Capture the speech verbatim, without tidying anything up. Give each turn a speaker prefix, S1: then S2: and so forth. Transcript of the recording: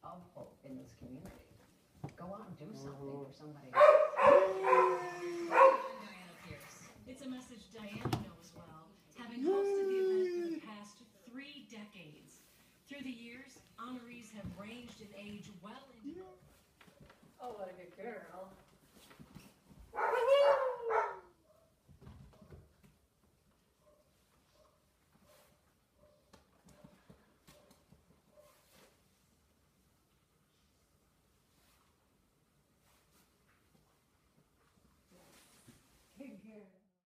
S1: of hope in this community. Go out and do something for somebody.
S2: Diana Pierce. It's a message Diana knows well, having hosted the event for the past three decades. Through the years, honorees have ranged in age well into...
S3: Oh, what a good girl.